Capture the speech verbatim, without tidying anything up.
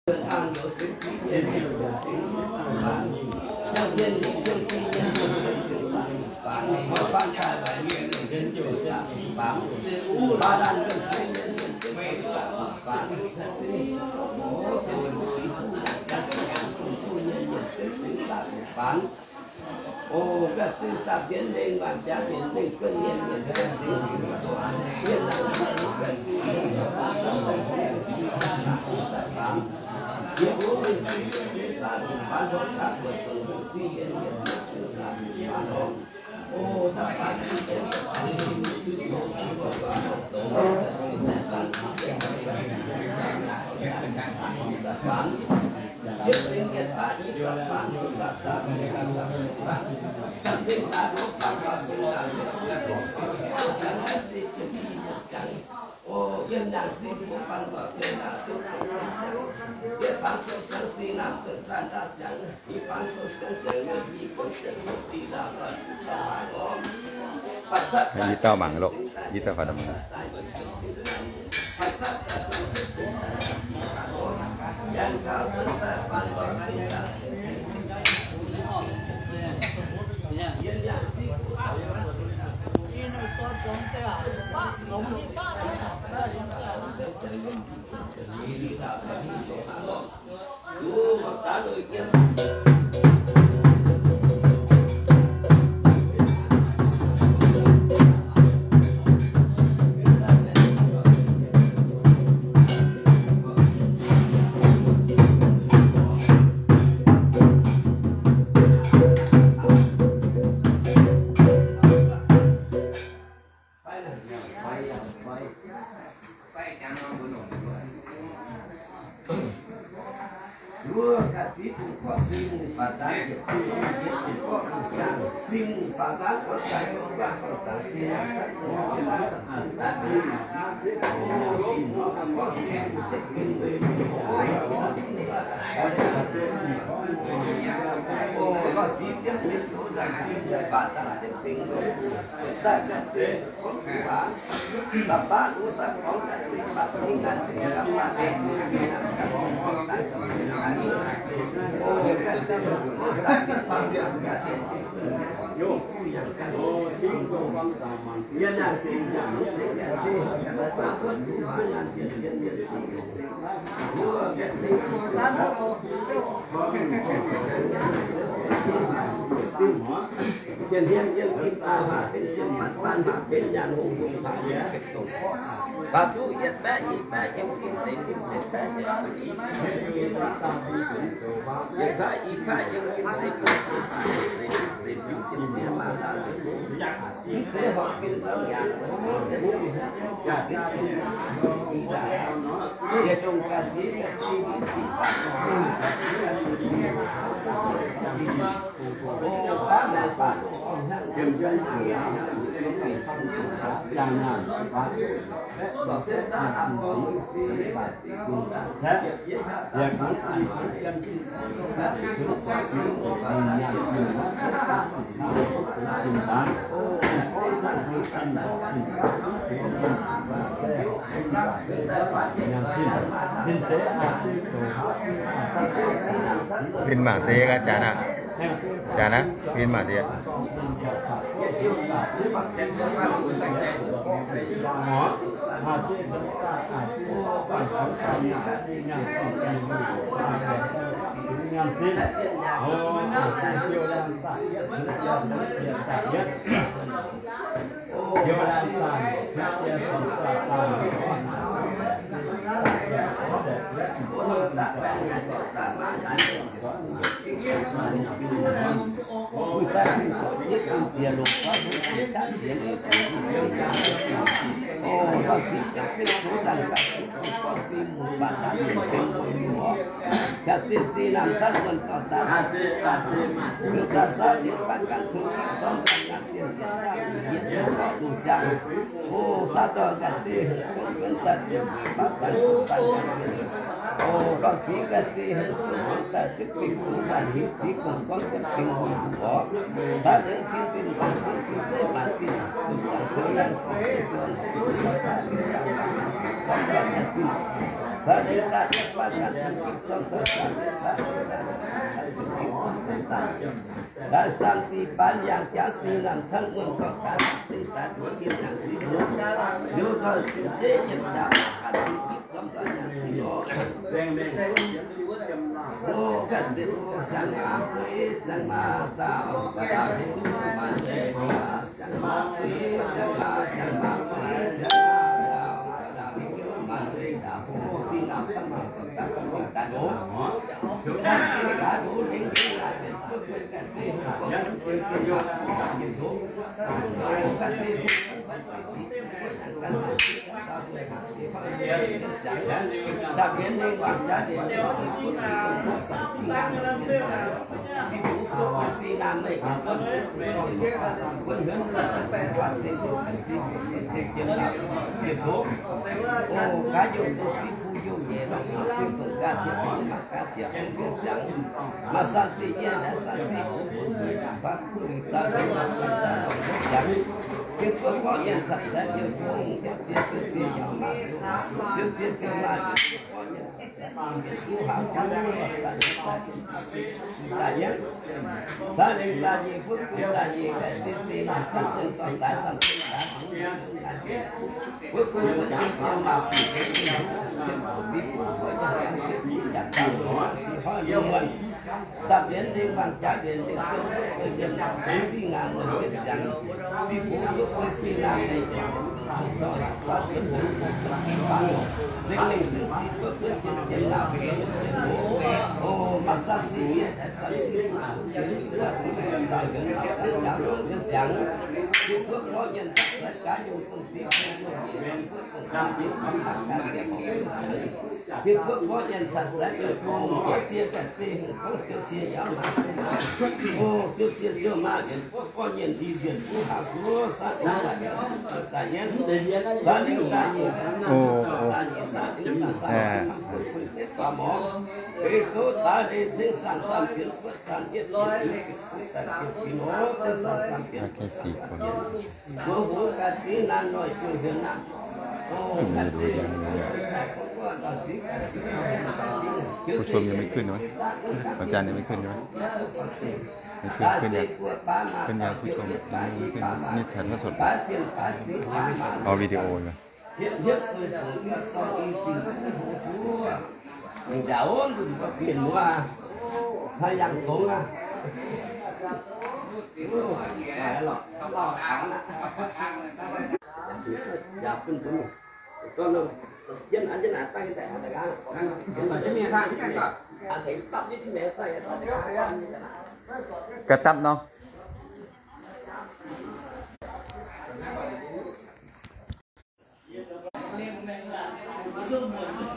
An有神体验有反要建立就是要反我翻开来面人就是反巴兰跟谁人人没反我对谁但是讲不不人人真正反哦个是大变人万家人人跟人人跟谁原来是一个反也不会是一三反正他会都是西人人是三反正哦他反正这个反正就是有这个反正都是三反一零一八一个反正三三反三千大陆反反正三哦，原来是不反过原来就别放手相信那个三大乡，你放手相信有一个是地那个哦，把它。 Di tao bằng lộn, di tao phải đâm bằng. Dua kati pukul sing pada pukul sing pada kota kota kota sing tadi oh kalau dia itu jadi pada penting kita kata bapak usah kau kata bapak ingat bapak nhân là sinh là nó sẽ là đi và ta vẫn đủ hai ngàn tiền nhân nhân sinh mua cái này giá đâu tiền nhân nhân chúng ta mà tiền nhân mặt ban mà bên nhà hùng hùng mà cái tổ kho và chú yên bé gì bé em kinh tế kinh tế sẽ gì hiện tại hiện tại em kinh tế kinh tế kinh tế mà là kinh tế họ kinh tế nhà nhà kinh tế nhà đồng cả chỉ là chi phí ô phá này phá kiểm dân chẳng hạn phá sở sẽ ta làm con thế việc cũng chỉ dân chúng ta sử dụng và nhà mình tình tán pin mảng đi cái chán à chán á pin mảng đi ạ dia lupa kita dia itu oh pasti tapi sudah kasih pasti membaca jadi silam satu kota kasih kasih sudah saja pakai surat tentang dia dia tulisan oh satu kasih bentar dia pakai oh kasih kasih kasih pikulan hisi kongkong pikulan oh ada cinta mati cinta mati tentang seorang seorang ta đến ta nhất ban ngàn chân kim trong thời gian ta chân kim trong ta đã sang ti ban yang cha si làm thân quân có cả sinh ta đối kim yang si luôn dù có sinh tế nhân đạo cả sinh kim trong thời gian thì nó ô cái gì sang ma quý sang ma tạo ta tạo hình ma đề sang ma quý sang ma sang ma quý sang ma đạo ta tạo hình ma đề đạo hồ si nào sang ma ta không biết ta đổ chúng ta chỉ đã đủ đến cái làเป็นเพื่อเป็นการที่ก็เป็นเกี่ยวกับการเรียนรู้การเรียนรู้การเรียนรู้การเรียนรู้จากเรียนในวันจะเรียนรู้ที่คุณผู้สักที่งานที่ผู้ฝึกสีน้ำไม่คนคนเห็นแปลวันที่ที่ที่ที่เรียนรู้เรียนรู้โอ้การอยู่ตัวที่ผู้อยู่เย็นเราที่ตรงการเรียนรู้มาการเรียนรู้เสียงมาสั่งสิ่งนี้นะสั่งสิ่งนี้ฟังคุณตาดูมาสั่งสั่งเก็บพวกพ่อเย็นสั่งสั่งอยู่คงเก็บเสียเสียเสียอย่างมาเสียเสียเสียมาอยู่พ่อเย็นสั่งสั่งสู้หาสู้สั่งสั่งตาเย็นตาเย็นตาเย็นพวกคุณตาเย็นแต่เสียเสียมาสั่งสั่งสั่งตาสั่งสั่งตาพวกคุณมันจะเอามาปิดเป็นที่เป็นผู้บิดผู้ช่วยอย่างนี้อยากตั้งหัวสีห้อยเยี่ยมวันสับเย็นดีบางใจเย็นดีเกินเกินเย็นสีที่งานเหมือนเป็นอย่างสีผู้ยกไปสีงานในเย็นจอดก็เป็นหูฟังเด็กหนึ่งถึงสีก็เพื่อจะเย็นหนาวเย็นโอ้มาสักสีเนี่ยแต่สักสีมาเย็นเพื่อสีเป็นดาวเย็นมาสักยาวเป็นเสียงที่เพื่อเพราะเย็นสักการอยู่ตรงที่เป็นเย็นเพื่อตรงการที่ทำการเรียนของที่เพื่อเพราะเย็นสักสักอยู่ตรงเทียกันที่เขาเสียเชียยาวมาโอ้เสียเชียเสียมาเย็นพวกก้อนเย็นที่เย็นผู้หาสู้สักนั่นแหละตาเย็นตาลิ้นตาเย็นโอ้ตาเย็นสักลิ้นตาสักคนเต็มปากหมอเอ้ตัวตาเย็นเสียสั่งสั่งเย็นเพื่อสั่งเย็นเลยแต่เย็นพี่น้องเสียสั่งสั่งเย็นแค่สี่คนโอ้โหกันที่นั่นหน่อยช่วยเห็นนะโอ้กันที่ผู้ชมยังไม่ขึ้นไหมอาจารย์ยังไม่ขึ้นใช่ไหมไม่ขึ้นขึ้นยังขึ้นยังผู้ชมไม่ขึ้นนี่ถ่ายทอดสดเอาวิดีโอเลยอย่าโอนถึงก็เปลี่ยนว่าถ้ายังตรงอ่ะอย่าขึ้นถึงก็เราdân anh dân anh tay tay anh tay anh nhưng mà cái miệng thang cái anh anh thấy tập như thế này tay anh กระตับเนาะ Hãy subscribe cho kênh Ghiền Mì Gõ để không bỏ lỡ